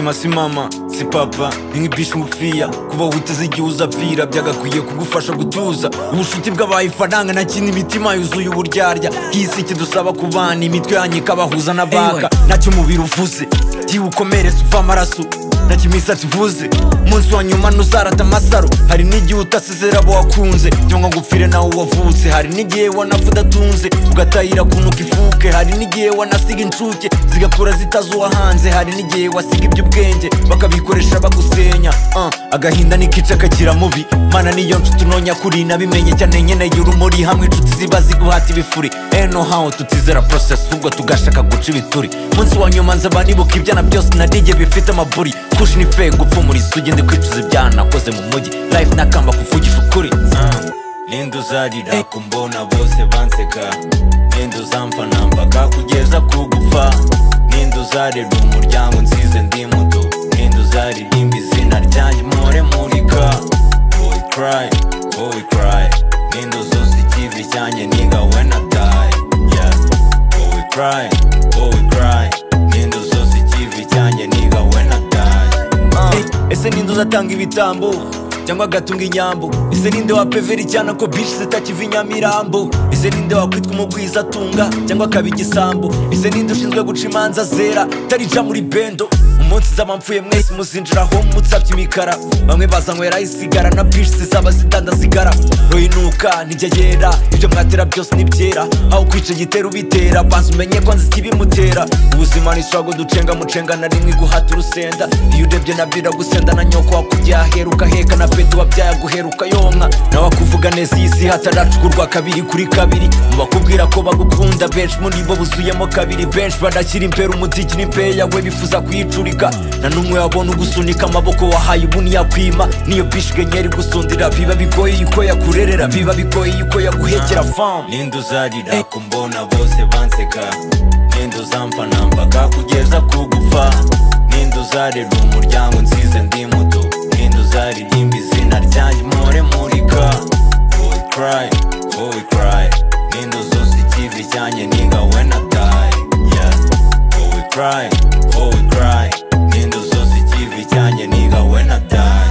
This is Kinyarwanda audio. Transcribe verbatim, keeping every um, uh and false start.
ubuzima si mama si papa ni nk'ibishu ngufiya kuba witeze igihe uzapfira byagakwiye kugufasha gutuza ubushuti bw'abaye ifaranga nta kindi imitima yuzuye uburyarya bw'isi kidusaba kubana imitwe yanyu ikabahuza n'abaka ntacyo umubiri uvuze gihe ukomeretse uva amaraso ntacyo imisatsi ivuze umunsi wa nyuma ntuzarata amasaro hari n'igihe utasezera abo wakunze cyangwa ngo upfire nawe wavutse hari n'igihe wanapfa udatunze ugatahira kunuka ifuke hari n'igihe wanasiga inshuke zigakura zitazuwa hanze hari n'igihe wasiga iby'ubwenge bakabikoresha bagusenya uh, agahinda n'ikica kagira mubi mana niyo nshuti unonya kuri nabimenye cyane nkeneye urumuri hamwe inshuti ziba ziguhata ibifuri eno how tutizera process ubwo tugashaka guca ibituri umunsi wa nyuma nzaba nibuka ibyana byose nadige bifite amaburi kushi ni fake gupfa muri sugi ndi kwicuza ibyaha nakoze mu mujyi life nakamba kuvugisha ukuri uh. Ninde uzarira kumbona bose banseka Ninde uzamfa nambaga kugeza kugupfa Ninde uzarira umuryango nsize ndi muto Ninde uzaririmba izina ryanjye mpore murika Boy cry, boy cry Ninde uzuza ikivi cyanjye niga when I die Yeah Boy cry, boy cry Ninde uzuza ikivi cyanjye niga when I die uh. Ese ninde uzatanga ibitambo cyangwa agatunga inyambo ese ninde wapevera icyana ko bishi zitakiva inyamirambo ese ninde wakwitwa umugwiza atunga cyangwa akaba igisambo ese ninde ushinzwe guca imanza zera tarija muri bendo umunsi zaba mpfuye mwese muzinjiraho mutsabye imikara bamwe bazanywera isigara na bishi zizaba zitandasigara royinuka nijya yera ibyo mwatera byose nibyera aho kwica gitera ubitera banza umenye ko nzi ikibimutera ubuzima ni swago ducenga mucenga na rimwe guhata urusenda iyo urebye nabwira gusenda na nyoko wakujya aheruka heka na peto wabyaye guheruka yonka nawe akuvuga neza iyi si hataracukurwa kabiri kuri kabiri mubakubwira ko bagukunda benshi muri bo buzuyemo kabiri benshi badashyira imbere umuziki n'impeya we bifuza kuyicurika na n'umwe wabona ugusunika amaboko wahaye ubu niyakwima niyo bishi genyeri gusundira biba bigoye yuko yakurerera biba bigoye yuko yaguhekera fam Ninde uzarira kumbona bose banseka Ninde uzamfa nambaga kugeza kugupfa Ninde uzarira umuryango nsize ndi muto Ninde uzaririmba izina ryanjye mpore murika Boy cry, boy cry Ninde uzuza ikivi cyanjye niga when I die Yeah Boy cry, boy cry Ninde uzuza ikivi cyanjye niga when I die